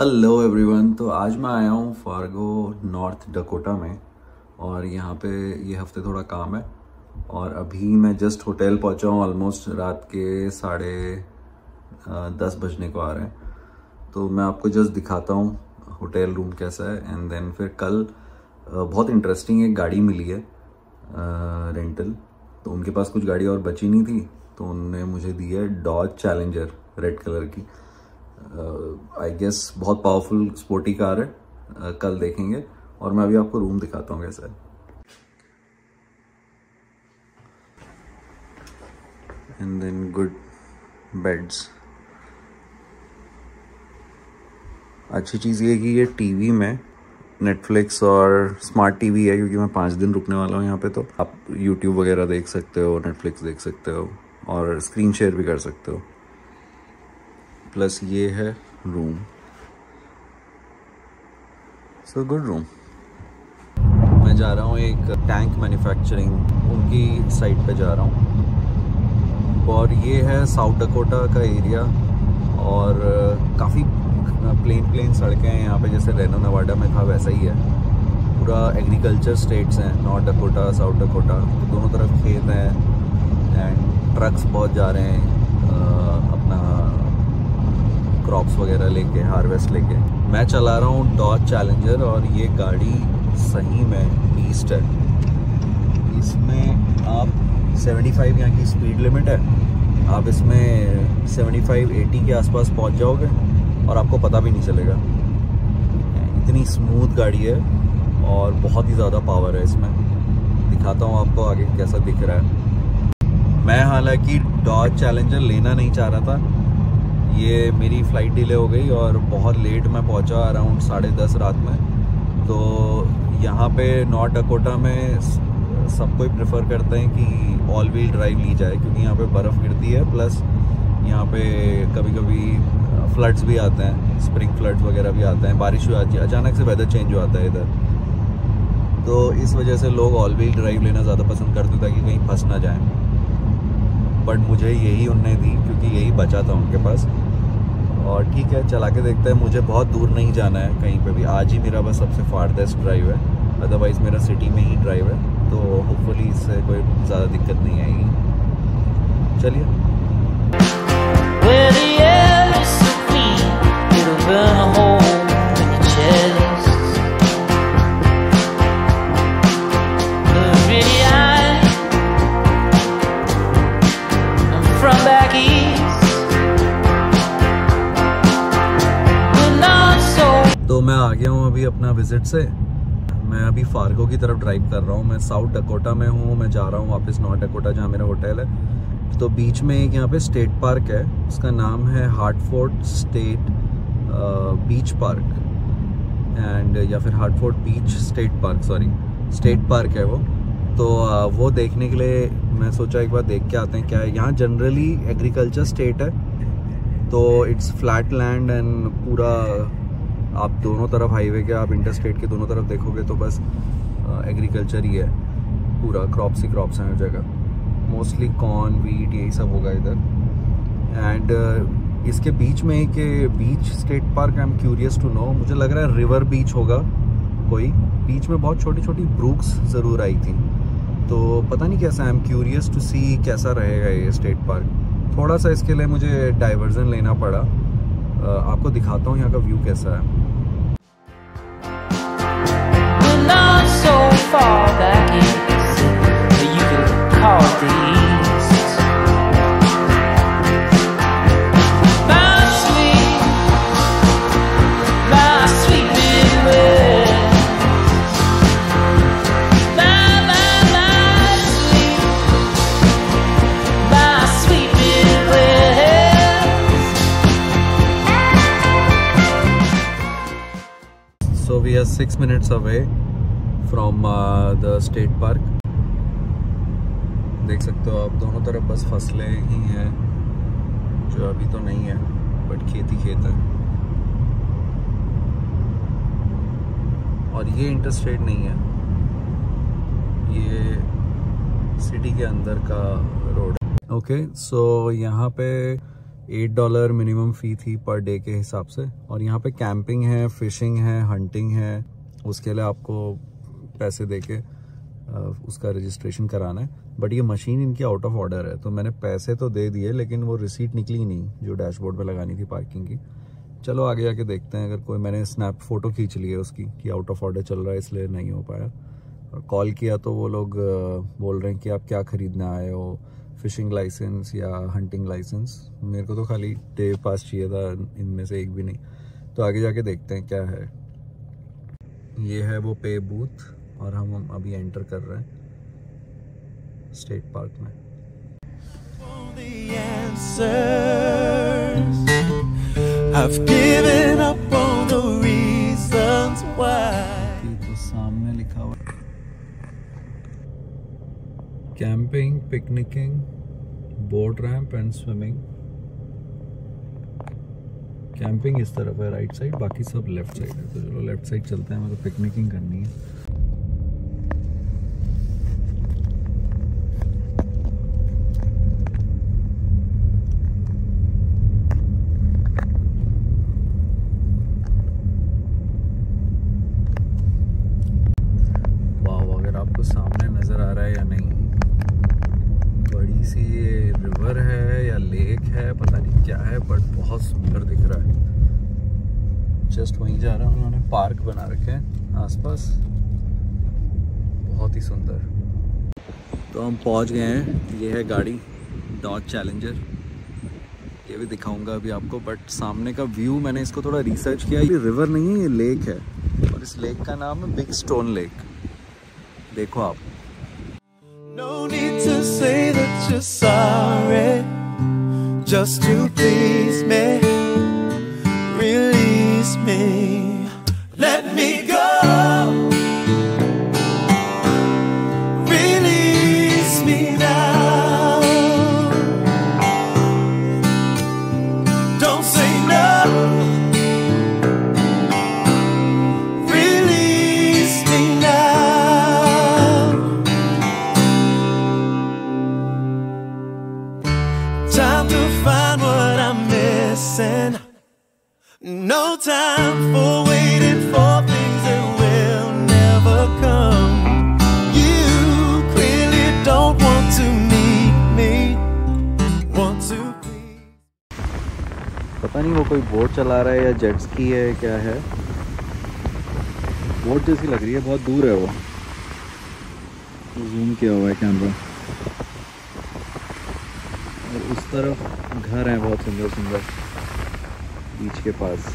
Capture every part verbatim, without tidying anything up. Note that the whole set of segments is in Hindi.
Hello everyone. तो आज मैं आया हूँ फार्गो नॉर्थ डकोटा में और यहाँ पे ये हफ्ते थोड़ा काम है और अभी मैं जस्ट होटल पहुँचा हूँ। ऑलमोस्ट रात के साढ़े दस बजने को आ रहे हैं। तो मैं आपको जस्ट दिखाता हूँ होटल रूम कैसा है एंड देन फिर कल बहुत इंटरेस्टिंग एक गाड़ी मिली है रेंटल। तो उनके पास कुछ गाड़ी और बची नहीं थी तो उन्होंने मुझे दी है डॉज चैलेंजर रेड कलर की। आई uh, गेस बहुत पावरफुल स्पोर्टी कार है। uh, कल देखेंगे और मैं अभी आपको रूम दिखाता हूँ कैसा है। And then good beds. अच्छी चीज़ ये कि ये टीवी में नेटफ्लिक्स और स्मार्ट टीवी है, क्योंकि मैं पाँच दिन रुकने वाला हूँ यहाँ पे। तो आप यूट्यूब वगैरह देख सकते हो, नेटफ्लिक्स देख सकते हो और स्क्रीन शेयर भी कर सकते हो। प्लस ये है रूम, सो गुड रूम। मैं जा रहा हूँ एक टैंक मैन्युफैक्चरिंग उनकी साइट पे जा रहा हूँ और ये है साउथ डकोटा का एरिया और काफ़ी प्लेन प्लेन सड़कें हैं यहाँ पे, जैसे रेनो नेवाडा में था वैसा ही है। पूरा एग्रीकल्चर स्टेट्स हैं, नॉर्थ डकोटा साउथ डकोटा, तो दोनों तरफ खेत हैं एंड ट्रक्स बहुत जा रहे हैं आ, अपना क्रॉप्स वगैरह लेके, हार्वेस्ट लेके। मैं चला रहा हूँ डॉज चैलेंजर और ये गाड़ी सही में बीस्ट है। इसमें आप पचहत्तर यहाँ की स्पीड लिमिट है, आप इसमें पचहत्तर अस्सी के आसपास पहुँच जाओगे और आपको पता भी नहीं चलेगा। इतनी स्मूथ गाड़ी है और बहुत ही ज़्यादा पावर है इसमें। दिखाता हूँ आपको आगे कैसा दिख रहा है। मैं हालांकि डॉज चैलेंजर लेना नहीं चाह रहा था, ये मेरी फ़्लाइट डिले हो गई और बहुत लेट मैं पहुंचा, अराउंड साढ़े दस रात में। तो यहाँ पे नॉर्थ डकोटा में सब कोई प्रेफर करते हैं कि ऑल व्हील ड्राइव ली जाए, क्योंकि यहाँ पे बर्फ़ गिरती है। प्लस यहाँ पे कभी कभी फ्लड्स भी आते हैं, स्प्रिंग फ्लड्स वगैरह भी आते हैं, बारिश हो जाती है, अचानक से वेदर चेंज हो आता है इधर। तो इस वजह से लोग ऑल व्हील ड्राइव लेना ज़्यादा पसंद करते ताकि कहीं फंस ना जाए। बट मुझे यही उनने दी क्योंकि यही बचा था उनके पास। और ठीक है, चला के देखते हैं। मुझे बहुत दूर नहीं जाना है कहीं पे भी। आज ही मेरा बस सबसे फारदेस्ट ड्राइव है, अदरवाइज़ मेरा सिटी में ही ड्राइव है। तो होपफुली इससे कोई ज़्यादा दिक्कत नहीं आएगी। चलिए। तो मैं आ गया हूँ अभी अपना विजिट से। मैं अभी फार्गो की तरफ ड्राइव कर रहा हूँ। मैं साउथ डकोटा में हूँ, मैं जा रहा हूँ वापस नॉर्थ डकोटा जहाँ मेरा होटल है। तो बीच में एक यहाँ पे स्टेट पार्क है, उसका नाम है Hartford state beach park and या फिर Hartford beach state park, sorry state park है वो। तो uh, वो देखने के लिए मैं सोचा एक बार देख के आते हैं क्या है। यहाँ जनरली एग्रीकल्चर स्टेट है, तो इट्स फ्लैट लैंड एंड पूरा आप दोनों तरफ हाईवे के, आप इंटर स्टेट के दोनों तरफ देखोगे तो बस एग्रीकल्चर ही है, पूरा क्रॉप्स ही क्रॉप्स हैं हर जगह। मोस्टली कॉर्न, वीट, यही सब होगा इधर। एंड uh, इसके बीच में एक beach state park, I am curious to know, मुझे लग रहा है रिवर बीच होगा कोई। बीच में बहुत छोटी छोटी ब्रूक्स ज़रूर आई थी, तो पता नहीं कैसा। I am curious to see कैसा रहेगा ये स्टेट पार्क। थोड़ा सा इसके लिए मुझे डाइवर्जन लेना पड़ा। uh, आपको दिखाता हूँ यहाँ का व्यू कैसा है। Far back east, you could call it the east. My sweet, my sweet Midwest. My, my, my sweet, my sweet Midwest. So we are six minutes away from the state park. देख सकते हो आप दोनों तरफ बस फसलें ही हैं, जो अभी तो नहीं है बट खेत ही खेत है। और ये इंटरस्टेट नहीं है, ये सिटी के अंदर का रोड है। ओके, सो यहाँ पे एट डॉलर मिनिमम फ़ी थी पर डे के हिसाब से। और यहाँ पे कैंपिंग है, फिशिंग है, हंटिंग है, उसके लिए आपको पैसे दे के उसका रजिस्ट्रेशन कराना है। बट ये मशीन इनकी आउट ऑफ ऑर्डर है, तो मैंने पैसे तो दे दिए लेकिन वो रिसीट निकली नहीं जो डैशबोर्ड पे लगानी थी पार्किंग की। चलो आगे जाके देखते हैं, अगर कोई, मैंने स्नैप फ़ोटो खींच ली है उसकी कि आउट ऑफ ऑर्डर चल रहा है इसलिए नहीं हो पाया। और कॉल किया तो वो लोग बोल रहे हैं कि आप क्या ख़रीदने आए हो, फिशिंग लाइसेंस या हंटिंग लाइसेंस। मेरे को तो खाली डे पास चाहिए था, इनमें से एक भी नहीं। तो आगे जाके देखते हैं क्या है। ये है वो पे बूथ और हम हम अभी एंटर कर रहे हैं स्टेट पार्क में। I've given up on the reasons why. तो सामने लिखा हुआ camping, picnicking, boat ramp and swimming. Camping इस तरफ है राइट साइड, बाकी सब लेफ्ट साइड है। तो चलो लेफ्ट साइड चलते हैं, हमें तो पिकनिकिंग करनी है। सामने नजर आ रहा है या नहीं, बड़ी सी ये रिवर है या लेक है, पता नहीं क्या है, बट बहुत सुंदर दिख रहा है। जस्ट वहीं जा रहा हूँ, उन्होंने पार्क बना रखे हैं आसपास, बहुत ही सुंदर। तो हम पहुँच गए हैं, ये है गाड़ी डॉज चैलेंजर, ये भी दिखाऊंगा अभी आपको। बट सामने का व्यू, मैंने इसको थोड़ा रिसर्च किया, ये रिवर नहीं है, ये लेक है और इस लेक का नाम है बिग स्टोन लेक। देखो आप। No need to say that you're sorry, just to please me, release me, let me go, release me now, don't say no. No time for waiting for things that will never come. You clearly don't want to meet me, want to please. पता नहीं वो कोई बोट चला रहा है या जेट स्की है, क्या है। बोट जैसी लग रही है, बहुत दूर है वो, जूम किया हुआ है कैमरा। और उस तरफ घर है बहुत सुंदर सुंदर बीच के पास।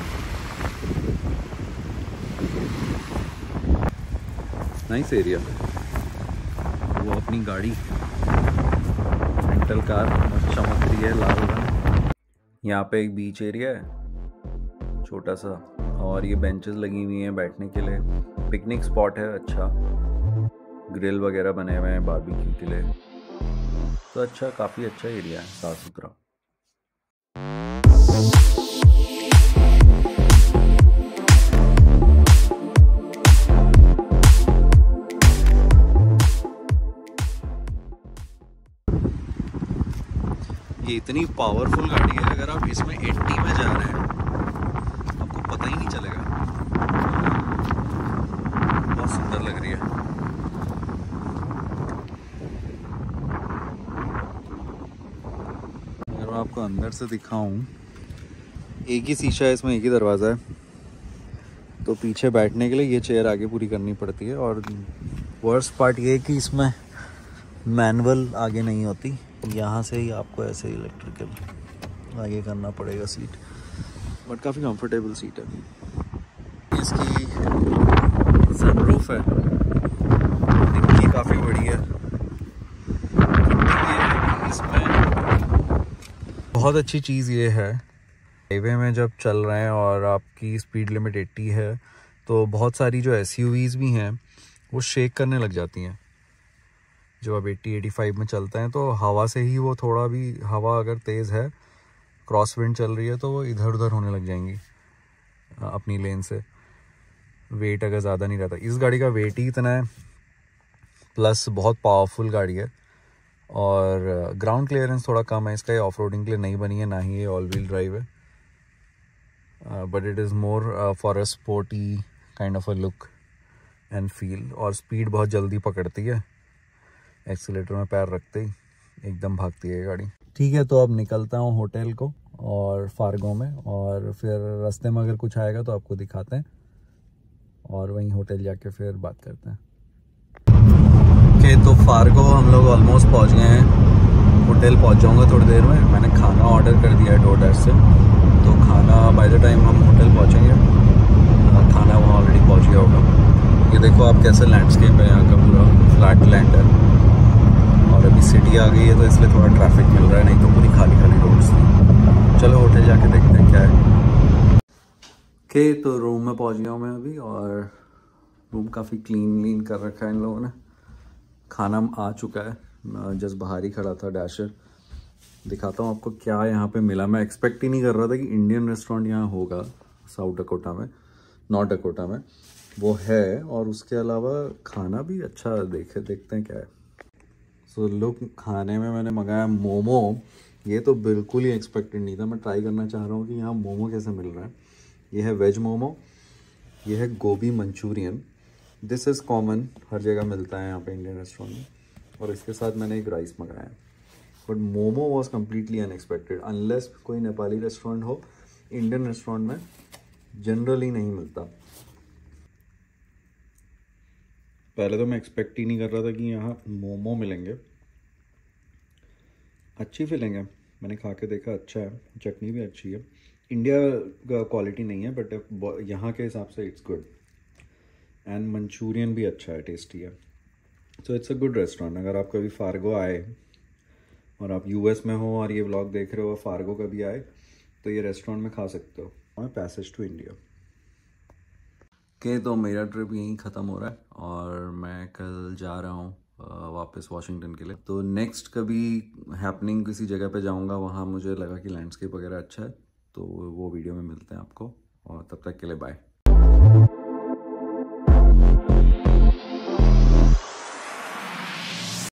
Nice area. वो अपनी गाड़ी रेंटल कार चमक रही है लाल रंग। यहाँ पे एक बीच एरिया है छोटा सा, और ये बेंचेस लगी हुई हैं बैठने के लिए। पिकनिक स्पॉट है, अच्छा ग्रिल वगैरह बने हुए हैं बारबेक्यू के लिए। तो अच्छा, काफ़ी अच्छा एरिया है, साफ सुथरा। ये इतनी पावरफुल गाड़ी है, अगर आप इसमें अस्सी में जा रहे हैं आपको पता ही नहीं चलेगा। बहुत सुंदर लग रही है। अगर मैं आपको अंदर से दिखाऊं, एक ही शीशा है इसमें, एक ही दरवाज़ा है, तो पीछे बैठने के लिए ये चेयर आगे पूरी करनी पड़ती है। और वर्स्ट पार्ट ये है कि इसमें मैनुअल आगे नहीं होती, यहाँ से ही आपको ऐसे इलेक्ट्रिकल आगे करना पड़ेगा सीट। बट काफ़ी कंफर्टेबल सीट है। इसकी सनरूफ है, डिक्की काफ़ी बड़ी है। इसमें बहुत अच्छी चीज़ ये है, हाईवे में जब चल रहे हैं और आपकी स्पीड लिमिट अस्सी है तो बहुत सारी जो एसयूवीज़ भी हैं वो शेक करने लग जाती हैं। जो अब अस्सी पचासी में चलता है तो हवा से ही वो, थोड़ा भी हवा अगर तेज़ है, क्रॉस विंड चल रही है, तो वो इधर उधर होने लग जाएंगी अपनी लेन से। वेट अगर ज़्यादा नहीं रहता, इस गाड़ी का वेट ही इतना है, प्लस बहुत पावरफुल गाड़ी है और ग्राउंड क्लियरेंस थोड़ा कम है इसका, ये ऑफ रोडिंग के लिए नहीं बनी है, ना ही ये ऑल व्हील ड्राइव है, but it is more for a sporty kind of a look and feel. और स्पीड बहुत जल्दी पकड़ती है, एक्सीलेटर में पैर रखते ही एकदम भागती है गाड़ी। ठीक है, तो अब निकलता हूँ होटल को और फार्गो में, और फिर रास्ते में अगर कुछ आएगा तो आपको दिखाते हैं, और वहीं होटल जाके फिर बात करते हैं। ओके, तो फार्गो हम लोग ऑलमोस्ट पहुँच गए हैं, होटल पहुँच जाऊँगा थोड़ी देर में। मैंने खाना ऑर्डर कर दिया है डोरडैश से, तो खाना बाय द टाइम हम होटल पहुँचेंगे खाना वहाँ ऑलरेडी पहुँच गया होगा। ये देखो आप कैसे लैंडस्केप है यहाँ का, पूरा फ्लैट लैंड है, और अभी सिटी आ गई है तो इसलिए थोड़ा ट्रैफिक मिल रहा है, नहीं तो पूरी खाली खाली रोड्स थी। चलो होटल जाके देखते हैं क्या है। ओके, तो रूम में पहुँच गया हूँ मैं अभी, और रूम काफ़ी क्लीन व्लीन कर रखा है इन लोगों ने। खाना आ चुका है, जस्ट बाहर ही खड़ा था डैशर। दिखाता हूँ आपको क्या यहाँ पे मिला। मैं एक्सपेक्ट ही नहीं कर रहा था कि इंडियन रेस्टोरेंट यहाँ होगा साउथ डकोटा में, नॉर्थ डकोटा में, वो है। और उसके अलावा खाना भी अच्छा देखे, देखते हैं क्या है। सो so, लुक, खाने में मैंने मंगाया मोमो। ये तो बिल्कुल ही एक्सपेक्टेड नहीं था। मैं ट्राई करना चाह रहा हूँ कि यहाँ मोमो कैसे मिल रहा है। ये है वेज मोमो, ये है गोभी मंचूरियन। दिस इज़ कॉमन, हर जगह मिलता है यहाँ पे इंडियन रेस्टोरेंट में। और इसके साथ मैंने एक राइस मंगाया है, but momo was completely unexpected. Unless कोई नेपाली रेस्टोरेंट हो, इंडियन रेस्टोरेंट में जनरली नहीं मिलता। पहले तो मैं एक्सपेक्ट ही नहीं कर रहा था कि यहाँ मोमो मिलेंगे। अच्छी फीलिंग है, मैंने खा के देखा, अच्छा है, चटनी भी अच्छी है। इंडिया का क्वालिटी नहीं है, बट यहाँ के हिसाब से इट्स गुड। एंड मंचूरियन भी अच्छा है, टेस्टी है। So it's a good restaurant. अगर आप कभी फार्गो आए और आप यूएस में हो और ये व्लॉग देख रहे हो, फार्गो कभी आए तो ये रेस्टोरेंट में खा सकते हो। पैसेज टू इंडिया के। तो मेरा ट्रिप यहीं ख़त्म हो रहा है, और मैं कल जा रहा हूँ वापस वाशिंगटन के लिए। तो नेक्स्ट कभी हैपनिंग किसी जगह पे जाऊँगा, वहाँ मुझे लगा कि लैंडस्केप वगैरह अच्छा है, तो वो वीडियो में मिलते हैं आपको। और तब तक के लिए बाय।